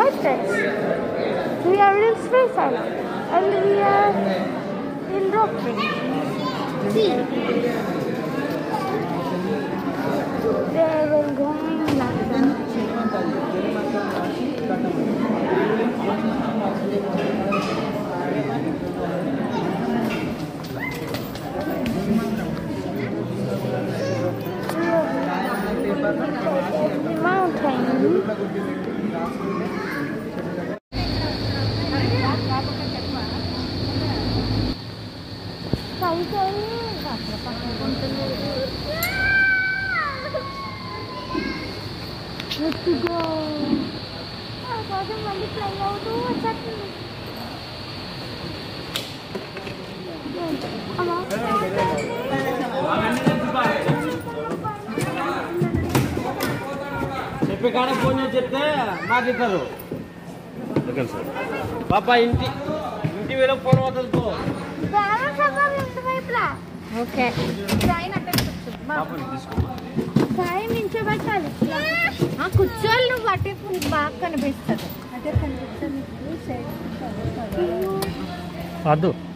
Hi friends, we are in Srisailam and we are in ropeway. See, they were going like that. The mountain. Let's go. చెప్పికాడ phone చేసి చెప్తే నాకు ఇస్తారు పాప ఇంటి వేరే ఫోన్ అవుతుంది ఓకే నించోబెట్టాలి కూర్చోళ్ళు నువ్వు అటే బాగా కనిపిస్తుంది అదే కనిపిస్తుంది వద్దు